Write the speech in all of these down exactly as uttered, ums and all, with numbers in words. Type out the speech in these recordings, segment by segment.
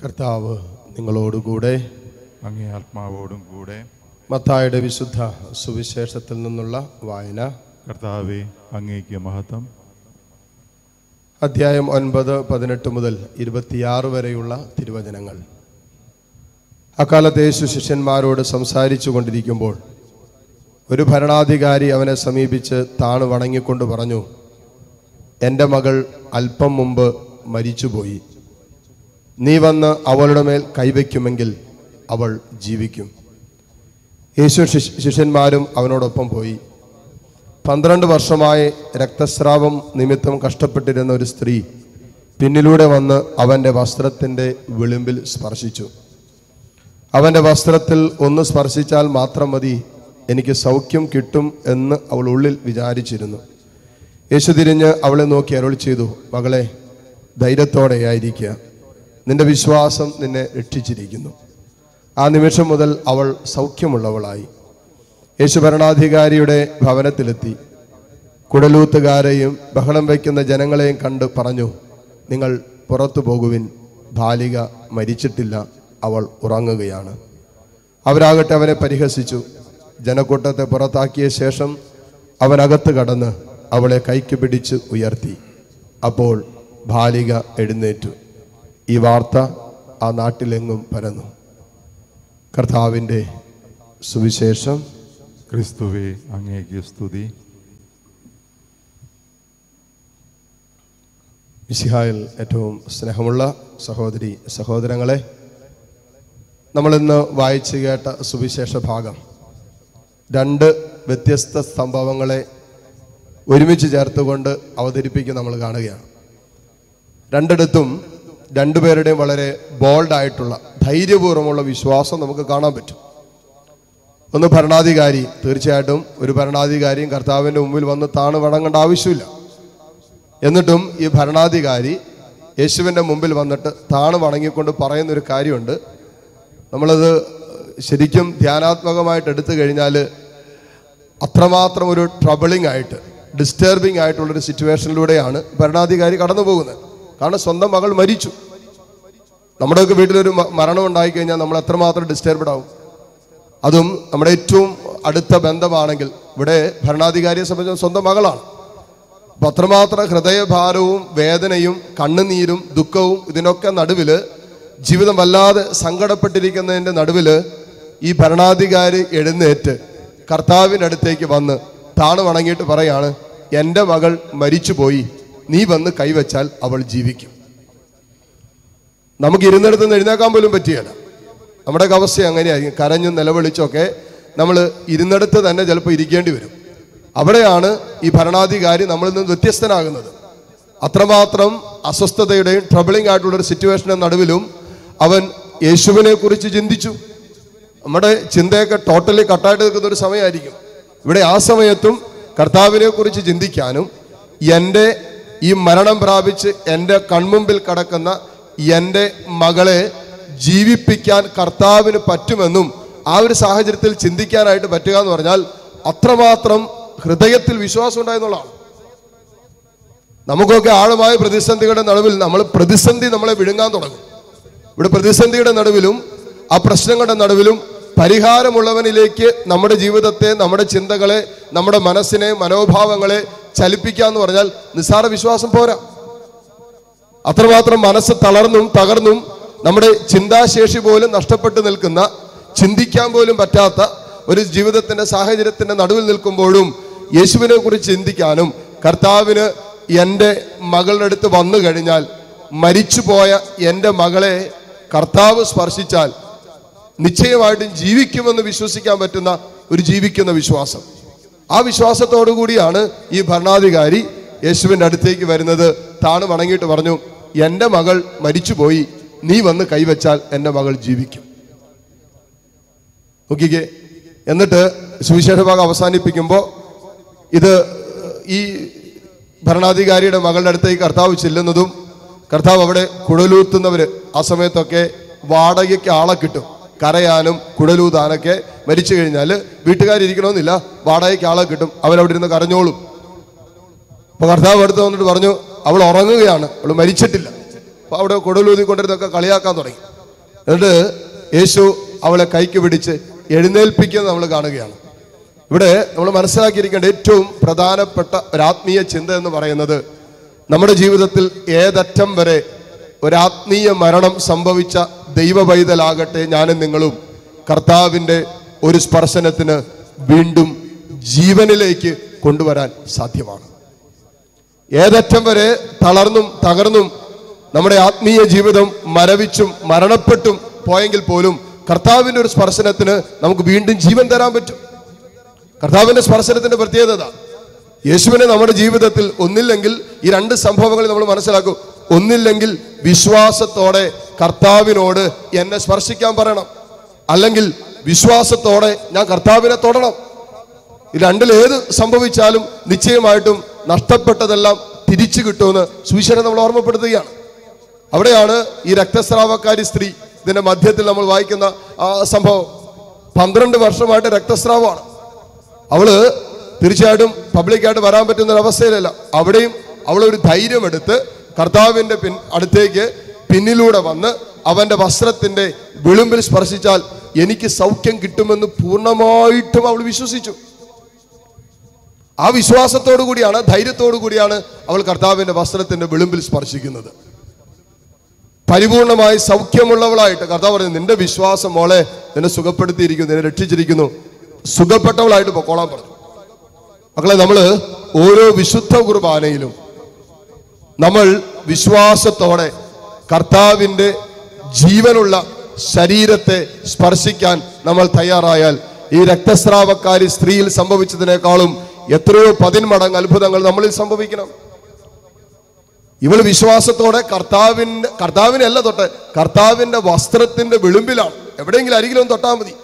കർത്താവ് നിങ്ങളോടുകൂടെ, അങ്ങേ ആത്മാവോടും കൂടെ. മത്തായിയുടെ വിശുദ്ധ സുവിശേഷത്തിൽ നിന്നുള്ള വായന. കർത്താവേ, അങ്ങേക്ക് മഹത്വം. അധ്യായം ഒൻപത് പതിനെട്ട് മുതൽ ഇരുപത്തിയാറ് വരെയുള്ള തിരുവചനങ്ങൾ. അക്കാലത്ത് യേശു ശിഷ്യന്മാരോട് സംസാരിച്ചു കൊണ്ടിരിക്കുമ്പോൾ ഒരു ഭരണാധികാരി അവനെ സമീപിച്ച് താണു വണങ്ങിക്കൊണ്ട് പറഞ്ഞു, എൻ്റെ മകൾ അല്പം മുമ്പ് മരിച്ചുപോയി. നീ വന്ന് അവളുടെ മേൽ കൈവയ്ക്കുമെങ്കിൽ അവൾ ജീവിക്കും. യേശു ശിഷ്യന്മാരും അവനോടൊപ്പം പോയി. പന്ത്രണ്ട് വർഷമായി രക്തസ്രാവം നിമിത്തം കഷ്ടപ്പെട്ടിരുന്ന ഒരു സ്ത്രീ പിന്നിലൂടെ വന്ന് അവൻ്റെ വസ്ത്രത്തിൻ്റെ വിളിമ്പിൽ സ്പർശിച്ചു. അവൻ്റെ വസ്ത്രത്തിൽ ഒന്ന് സ്പർശിച്ചാൽ മാത്രം മതി, എനിക്ക് സൗഖ്യം കിട്ടും എന്ന് അവൾ ഉള്ളിൽ വിചാരിച്ചിരുന്നു. യേശു തിരിഞ്ഞ് അവളെ നോക്കി അരുളി ചെയ്തു, മകളെ, ധൈര്യത്തോടെയായിരിക്കുക, നിന്റെ വിശ്വാസം നിന്നെ രക്ഷിച്ചിരിക്കുന്നു. ആ നിമിഷം മുതൽ അവൾ സൗഖ്യമുള്ളവളായി. യേശു ഭരണാധികാരിയുടെ ഭവനത്തിലെത്തി. കുടലൂത്തുകാരെയും ബഹളം വയ്ക്കുന്ന ജനങ്ങളെയും കണ്ട് പറഞ്ഞു, നിങ്ങൾ പുറത്തു പോകുവിൻ, ബാലിക മരിച്ചിട്ടില്ല, അവൾ ഉറങ്ങുകയാണ്. അവരാകട്ടെ അവനെ പരിഹസിച്ചു. ജനക്കൂട്ടത്തെ പുറത്താക്കിയ ശേഷം അവനകത്ത് കടന്ന് അവളെ കൈക്ക് പിടിച്ച് ഉയർത്തി. അപ്പോൾ ബാലിക എഴുന്നേറ്റു. ഈ വാർത്ത ആ നാട്ടിലെങ്ങും പരന്നു. കർത്താവിൻ്റെ സുവിശേഷം. ക്രിസ്തുവേ, അങ്ങേക്ക് സ്തുതി. മിശിഹായിൽ ഏറ്റവും സ്നേഹമുള്ള സഹോദരി സഹോദരങ്ങളെ, നമ്മളിന്ന് വായിച്ചു കേട്ട സുവിശേഷ ഭാഗം രണ്ട് വ്യത്യസ്ത സംഭവങ്ങളെ ഒരുമിച്ച് ചേർത്തുകൊണ്ട് അവതരിപ്പിക്കുക നമ്മൾ കാണുകയാണ്. രണ്ടിടത്തും രണ്ടുപേരുടെയും വളരെ ബോൾഡായിട്ടുള്ള ധൈര്യപൂർവ്വമുള്ള വിശ്വാസം നമുക്ക് കാണാൻ പറ്റും. ഒന്ന് ഭരണാധികാരി. തീർച്ചയായിട്ടും ഒരു ഭരണാധികാരിയും കർത്താവിൻ്റെ മുമ്പിൽ വന്ന് താണു വണങ്ങേണ്ട ആവശ്യമില്ല. എന്നിട്ടും ഈ ഭരണാധികാരി യേശുവിൻ്റെ മുമ്പിൽ വന്നിട്ട് താണു വണങ്ങിക്കൊണ്ട് പറയുന്നൊരു കാര്യമുണ്ട്. നമ്മളത് ശരിക്കും ധ്യാനാത്മകമായിട്ട് എടുത്തു കഴിഞ്ഞാൽ അത്രമാത്രം ഒരു ട്രബിളിംഗ് ആയിട്ട്, ഡിസ്റ്റർബിംഗ് ആയിട്ടുള്ളൊരു സിറ്റുവേഷനിലൂടെയാണ് ഭരണാധികാരി കടന്നു പോകുന്നത്. കാരണം സ്വന്തം മകൾ മരിച്ചു. നമ്മുടെയൊക്കെ വീട്ടിലൊരു മരണം ഉണ്ടായിക്കഴിഞ്ഞാൽ നമ്മൾ എത്രമാത്രം ഡിസ്റ്റർബ്ഡ് ആവും. അതും നമ്മുടെ ഏറ്റവും അടുത്ത ബന്ധമാണെങ്കിൽ. ഇവിടെ ഭരണാധികാരിയെ സംബന്ധിച്ച് സ്വന്തം മകളാണ്. അപ്പം അത്രമാത്രം ഹൃദയഭാരവും വേദനയും കണ്ണുനീരും ദുഃഖവും ഇതിനൊക്കെ നടുവിൽ, ജീവിതം വല്ലാതെ സങ്കടപ്പെട്ടിരിക്കുന്നതിൻ്റെ നടുവിൽ ഈ ഭരണാധികാരി എഴുന്നേറ്റ് കർത്താവിൻ്റെ അടുത്തേക്ക് വന്ന് താണു വണങ്ങിയിട്ട് പറയാണ്, എൻ്റെ മകൾ മരിച്ചുപോയി, നീ വന്ന് കൈവച്ചാൽ അവൾ ജീവിക്കും. നമുക്ക് ഇരുന്നിടത്ത് നിന്ന് എഴുന്നേക്കാൻ പോലും പറ്റിയല്ല. നമ്മുടെയൊക്കെ അവസ്ഥ അങ്ങനെയായിരിക്കും. കരഞ്ഞും നിലവിളിച്ചൊക്കെ നമ്മൾ ഇരുന്നിടത്ത് തന്നെ ചിലപ്പോൾ ഇരിക്കേണ്ടി വരും. അവിടെയാണ് ഈ ഭരണാധികാരി നമ്മളിൽ നിന്ന് വ്യത്യസ്തനാകുന്നത്. അത്രമാത്രം അസ്വസ്ഥതയുടെയും ട്രബിളിംഗ് ആയിട്ടുള്ളൊരു സിറ്റുവേഷൻ്റെ നടുവിലും അവൻ യേശുവിനെ കുറിച്ച് ചിന്തിച്ചു. നമ്മുടെ ചിന്തയൊക്കെ ടോട്ടലി കട്ടായിട്ട് നിൽക്കുന്ന ഒരു സമയമായിരിക്കും. ഇവിടെ ആ സമയത്തും കർത്താവിനെ കുറിച്ച് ചിന്തിക്കാനും എൻ്റെ ഈ മരണം പ്രാപിച്ച് എൻ്റെ കൺമുമ്പിൽ കിടക്കുന്ന എൻ്റെ മകളെ ജീവിപ്പിക്കാൻ കർത്താവിന് പറ്റുമെന്നും ആ ഒരു സാഹചര്യത്തിൽ ചിന്തിക്കാനായിട്ട് പറ്റുക എന്ന് പറഞ്ഞാൽ അത്രമാത്രം ഹൃദയത്തിൽ വിശ്വാസം ഉണ്ടായെന്നുള്ളതാണ്. നമുക്കൊക്കെ ആഴമായ പ്രതിസന്ധികളുടെ നടുവിൽ നമ്മൾ പ്രതിസന്ധി നമ്മളെ വിഴുങ്ങാൻ തുടങ്ങും. ഇവിടെ പ്രതിസന്ധിയുടെ നടുവിലും ആ പ്രശ്നങ്ങളുടെ നടുവിലും പരിഹാരമുള്ളവനിലേക്ക് നമ്മുടെ ജീവിതത്തെ, നമ്മുടെ ചിന്തകളെ, നമ്മുടെ മനസ്സിനെ, മനോഭാവങ്ങളെ ചലിപ്പിക്കുക എന്ന് പറഞ്ഞാൽ നിസ്സാര വിശ്വാസം പോരാ. അത്രമാത്രം മനസ്സ് തളർന്നും തകർന്നും നമ്മുടെ ചിന്താശേഷി പോലും നഷ്ടപ്പെട്ടു നിൽക്കുന്ന, ചിന്തിക്കാൻ പോലും പറ്റാത്ത ഒരു ജീവിതത്തിന്റെ സാഹചര്യത്തിന്റെ നടുവിൽ നിൽക്കുമ്പോഴും യേശുവിനെ കുറിച്ച് ചിന്തിക്കാനും കർത്താവിന് എൻ്റെ മകളുടെ അടുത്ത് വന്നു കഴിഞ്ഞാൽ, മരിച്ചുപോയ എൻ്റെ മകളെ കർത്താവ് സ്പർശിച്ചാൽ നിശ്ചയമായിട്ടും ജീവിക്കുമെന്ന് വിശ്വസിക്കാൻ പറ്റുന്ന ഒരു ജീവിക്കുന്ന വിശ്വാസം. ആ വിശ്വാസത്തോടു കൂടിയാണ് ഈ ഭരണാധികാരി യേശുവിൻ്റെ അടുത്തേക്ക് വരുന്നത്. താണു വണങ്ങിയിട്ട് പറഞ്ഞു, എൻ്റെ മകൾ മരിച്ചുപോയി, നീ വന്ന് കൈവച്ചാൽ എൻ്റെ മകൾ ജീവിക്കും. നോക്കിക്കേ. എന്നിട്ട് സുവിശേഷ ഭാഗം അവസാനിപ്പിക്കുമ്പോൾ ഇത് ഈ ഭരണാധികാരിയുടെ മകളുടെ അടുത്തേക്ക് കർത്താവ് ചെല്ലുന്നതും, കർത്താവ് അവിടെ കുടലൂത്തുന്നവർ ആ സമയത്തൊക്കെ വാടകയ്ക്ക് ആളെ കിട്ടും. കരയാനും കുടലൂതാനൊക്കെ മരിച്ചു കഴിഞ്ഞാൽ വീട്ടുകാരിക്കണമെന്നില്ല, വാടകയ്ക്ക് ആളെ കിട്ടും. അവരവിടെ ഇരുന്ന് കരഞ്ഞോളും. അപ്പോൾ കർത്താവ് അടുത്ത് വന്നിട്ട് പറഞ്ഞു, അവൾ ഉറങ്ങുകയാണ്, അവൾ മരിച്ചിട്ടില്ല. അപ്പോൾ അവിടെ കുടലൂതി കൊണ്ടിരുന്നൊക്കെ കളിയാക്കാൻ തുടങ്ങി. എന്നിട്ട് യേശു അവളെ കൈക്ക് പിടിച്ച് എഴുന്നേൽപ്പിക്കുന്നത് നമ്മൾ കാണുകയാണ്. ഇവിടെ നമ്മൾ മനസ്സിലാക്കിയിരിക്കേണ്ട ഏറ്റവും പ്രധാനപ്പെട്ട ഒരാത്മീയ ചിന്ത എന്ന് പറയുന്നത്, നമ്മുടെ ജീവിതത്തിൽ ഏതറ്റം വരെ ഒരാത്മീയ മരണം സംഭവിച്ച ദൈവ പൈതലാകട്ടെ ഞാനും നിങ്ങളും കർത്താവിൻ്റെ ഒരു സ്പർശനത്തിന് വീണ്ടും ജീവനിലേക്ക് കൊണ്ടുവരാൻ സാധ്യമാണ്. ഏതറ്റം വരെ തളർന്നും തകർന്നും നമ്മുടെ ആത്മീയ ജീവിതം മരവിച്ചും മരണപ്പെട്ടും പോയെങ്കിൽ പോലും കർത്താവിൻ്റെ ഒരു സ്പർശനത്തിന് നമുക്ക് വീണ്ടും ജീവൻ തരാൻ പറ്റും. കർത്താവിൻ്റെ സ്പർശനത്തിന്റെ പ്രത്യേകത, യേശുവിനെ നമ്മുടെ ജീവിതത്തിൽ ഒന്നില്ലെങ്കിൽ ഈ രണ്ട് സംഭവങ്ങൾ നമ്മൾ മനസ്സിലാക്കും. ഒന്നില്ലെങ്കിൽ വിശ്വാസത്തോടെ കർത്താവിനോട് എന്നെ സ്പർശിക്കാൻ പറയണം, അല്ലെങ്കിൽ വിശ്വാസത്തോടെ ഞാൻ കർത്താവിനെ തൊടണം. ഈ രണ്ടിൽ ഏത് സംഭവിച്ചാലും നിശ്ചയമായിട്ടും നഷ്ടപ്പെട്ടതെല്ലാം തിരിച്ചു കിട്ടുമെന്ന് സുവിശേഷം നമ്മൾ ഓർമ്മപ്പെടുത്തുകയാണ്. അവിടെയാണ് ഈ രക്തസ്രാവക്കാരി സ്ത്രീ, ഇതിന്റെ മധ്യത്തിൽ നമ്മൾ വായിക്കുന്ന ആ സംഭവം. പന്ത്രണ്ട് വർഷമായിട്ട് രക്തസ്രാവമാണ്. അവള് തീർച്ചയായിട്ടും പബ്ലിക്കായിട്ട് വരാൻ പറ്റുന്ന ഒരു അവസ്ഥയിലല്ല. അവിടെയും അവളൊരു ധൈര്യമെടുത്ത് കർത്താവിന്റെ പിൻ അടുത്തേക്ക് പിന്നിലൂടെ വന്ന് അവന്റെ വസ്ത്രത്തിന്റെ വിളുമ്പിൽ സ്പർശിച്ചാൽ എനിക്ക് സൗഖ്യം കിട്ടുമെന്ന് പൂർണ്ണമായിട്ടും അവൾ വിശ്വസിച്ചു. ആ വിശ്വാസത്തോടു കൂടിയാണ്, ധൈര്യത്തോടു കൂടിയാണ് അവൾ കർത്താവിന്റെ വസ്ത്രത്തിന്റെ വിളുമ്പിൽ സ്പർശിക്കുന്നത്. പരിപൂർണമായി സൗഖ്യമുള്ളവളായിട്ട് കർത്താവ് പറഞ്ഞു, നിന്റെ വിശ്വാസം മോളെ നിന്നെ സുഖപ്പെടുത്തിയിരിക്കുന്നു, നിന്നെ രക്ഷിച്ചിരിക്കുന്നു, സുഖപ്പെട്ടവളായിട്ട് പൊക്കോളാൻ പറഞ്ഞു. മക്കളെ, നമ്മള് ഓരോ വിശുദ്ധ കുർബാനയിലും നമ്മൾ വിശ്വാസത്തോടെ കർത്താവിൻ്റെ ജീവനുള്ള ശരീരത്തെ സ്പർശിക്കാൻ നമ്മൾ തയ്യാറായാൽ ഈ രക്തസ്രാവക്കാരി സ്ത്രീയിൽ സംഭവിച്ചതിനേക്കാളും എത്രയോ പതിന്മടങ്ങ് അത്ഭുതങ്ങൾ നമ്മളിൽ സംഭവിക്കണം. ഇവൾ വിശ്വാസത്തോടെ കർത്താവിൻ്റെ കർത്താവിനെ അല്ല തൊട്ട്, കർത്താവിൻ്റെ വസ്ത്രത്തിന്റെ വിളുമ്പിലാണ്. എവിടെയെങ്കിലും അരികിലും തൊട്ടാൽ മതി.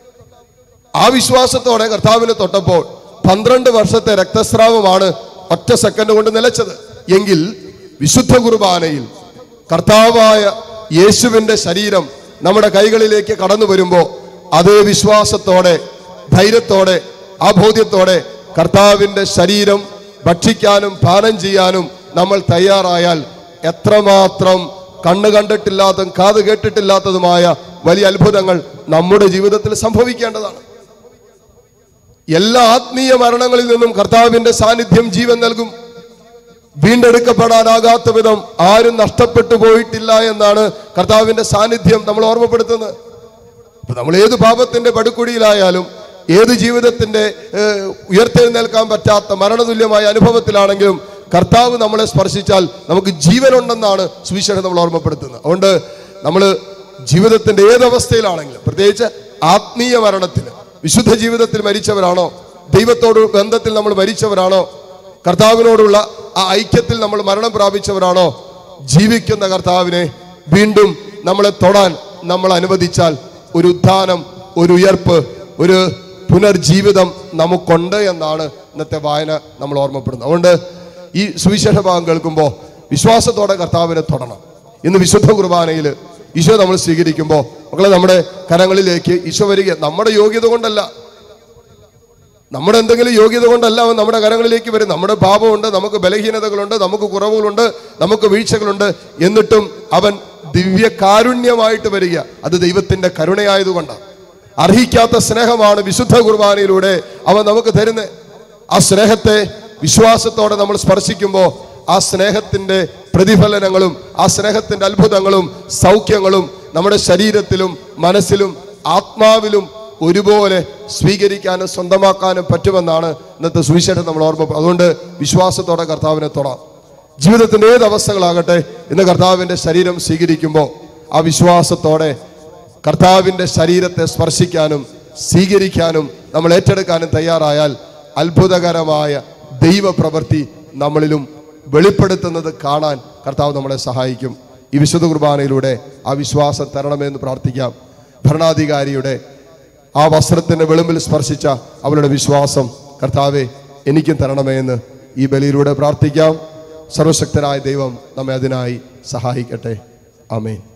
ആ വിശ്വാസത്തോടെ കർത്താവിനെ തൊട്ടപ്പോൾ പന്ത്രണ്ട് വർഷത്തെ രക്തസ്രാവമാണ് ഒറ്റ സെക്കൻഡ് കൊണ്ട് നിലച്ചത്. എങ്കിൽ വിശുദ്ധ കുർബാനയിൽ കർത്താവായ യേശുവിൻ്റെ ശരീരം നമ്മുടെ കൈകളിലേക്ക് കടന്നു വരുമ്പോൾ അതേ വിശ്വാസത്തോടെ, ധൈര്യത്തോടെ, ആ ബോധ്യത്തോടെ കർത്താവിൻ്റെ ശരീരം ഭക്ഷിക്കാനും പാനം ചെയ്യാനും നമ്മൾ തയ്യാറായാൽ എത്രമാത്രം കണ്ണ് കണ്ടിട്ടില്ലാത്തതും കാത് കേട്ടിട്ടില്ലാത്തതുമായ വലിയ അത്ഭുതങ്ങൾ നമ്മുടെ ജീവിതത്തിൽ സംഭവിക്കേണ്ടതാണ്. എല്ലാ ആത്മീയ മരണങ്ങളിൽ നിന്നും കർത്താവിൻ്റെ സാന്നിധ്യം ജീവൻ നൽകും. വീണ്ടെടുക്കപ്പെടാനാകാത്ത വിധം ആരും നഷ്ടപ്പെട്ടു പോയിട്ടില്ല എന്നാണ് കർത്താവിൻ്റെ സാന്നിധ്യം നമ്മൾ ഓർമ്മപ്പെടുത്തുന്നത്. അപ്പൊ നമ്മൾ ഏത് പാപത്തിന്റെ പടുക്കുഴിയിലായാലും, ഏത് ജീവിതത്തിന്റെ ഉയർത്തെഴുന്നേൽക്കാൻ പറ്റാത്ത മരണതുല്യമായ അനുഭവത്തിലാണെങ്കിലും കർത്താവ് നമ്മളെ സ്പർശിച്ചാൽ നമുക്ക് ജീവനുണ്ടെന്നാണ് സുവിശേഷം നമ്മൾ ഓർമ്മപ്പെടുത്തുന്നത്. അതുകൊണ്ട് നമ്മൾ ജീവിതത്തിന്റെ ഏതവസ്ഥയിലാണെങ്കിലും, പ്രത്യേകിച്ച് ആത്മീയ മരണത്തിൽ, വിശുദ്ധ ജീവിതത്തിൽ മരിച്ചവരാണോ, ദൈവത്തോട് ബന്ധത്തിൽ നമ്മൾ മരിച്ചവരാണോ, കർത്താവിനോടുള്ള ആ ഐക്യത്തിൽ നമ്മൾ മരണം പ്രാപിച്ചവരാണോ, ജീവിക്കുന്ന കർത്താവിനെ വീണ്ടും നമ്മളെ തൊടാൻ നമ്മൾ അനുവദിച്ചാൽ ഒരു ഉത്ഥാനം, ഒരു ഉയർപ്പ്, ഒരു പുനർജീവിതം നമുക്കുണ്ട് എന്നാണ് ഇന്നത്തെ വായന നമ്മൾ ഓർമ്മപ്പെടുന്നത്. അതുകൊണ്ട് ഈ സുവിശേഷ ഭാഗം കേൾക്കുമ്പോൾ വിശ്വാസത്തോടെ കർത്താവിനെ തൊടണം. ഇന്ന് വിശുദ്ധ കുർബാനയിൽ ഈശോ നമ്മൾ സ്വീകരിക്കുമ്പോൾ മക്കളെ, നമ്മുടെ കരങ്ങളിലേക്ക് ഈശോ വരിക നമ്മുടെ യോഗ്യത കൊണ്ടല്ല, നമ്മുടെ എന്തെങ്കിലും യോഗ്യത കൊണ്ടല്ല അവൻ നമ്മുടെ കരങ്ങളിലേക്ക് വരും. നമ്മുടെ പാപമുണ്ട്, നമുക്ക് ബലഹീനതകളുണ്ട്, നമുക്ക് കുറവുകളുണ്ട്, നമുക്ക് വീഴ്ചകളുണ്ട്. എന്നിട്ടും അവൻ ദിവ്യ കാരുണ്യമായിട്ട് വരിക. അത് ദൈവത്തിന്റെ കരുണയായതുകൊണ്ടാണ്. അർഹിക്കാത്ത സ്നേഹമാണ് വിശുദ്ധ കുർബാനയിലൂടെ അവൻ നമുക്ക് തരുന്നത്. ആ സ്നേഹത്തെ വിശ്വാസത്തോടെ നമ്മൾ സ്പർശിക്കുമ്പോൾ ആ സ്നേഹത്തിന്റെ പ്രതിഫലനങ്ങളും ആ സ്നേഹത്തിന്റെ അത്ഭുതങ്ങളും സൗഖ്യങ്ങളും നമ്മുടെ ശരീരത്തിലും മനസ്സിലും ആത്മാവിലും ഒരുപോലെ സ്വീകരിക്കാനും സ്വന്തമാക്കാനും പറ്റുമെന്നാണ് ഇന്നത്തെ സുവിശേഷം നമ്മൾ ഓർമ്മ. അതുകൊണ്ട് വിശ്വാസത്തോടെ കർത്താവിനെ തൊടാം. ജീവിതത്തിന്റെ ഏത് അവസ്ഥകളാകട്ടെ, ഇന്ന് കർത്താവിന്റെ ശരീരം സ്വീകരിക്കുമ്പോൾ ആ വിശ്വാസത്തോടെ കർത്താവിന്റെ ശരീരത്തെ സ്പർശിക്കാനും സ്വീകരിക്കാനും നമ്മൾ ഏറ്റെടുക്കാനും തയ്യാറായാൽ അത്ഭുതകരമായ ദൈവപ്രവൃത്തി നമ്മളിലും വെളിപ്പെടുത്തുന്നത് കാണാൻ കർത്താവ് നമ്മളെ സഹായിക്കും. ഈ വിശുദ്ധ കുർബാനയിലൂടെ ആ വിശ്വാസം തരണമെന്ന് പ്രാർത്ഥിക്കാം. ഭരണാധികാരിയുടെ ആ വസ്ത്രത്തിന്റെ വെളുമ്പിൽ സ്പർശിച്ച അവളുടെ വിശ്വാസം കർത്താവെ എനിക്കും തരണമേ എന്ന് ഈ ബലിയിലൂടെ പ്രാർത്ഥിക്കാം. സർവശക്തനായ ദൈവം നമ്മെ അതിനായി സഹായിക്കട്ടെ. ആമേൻ.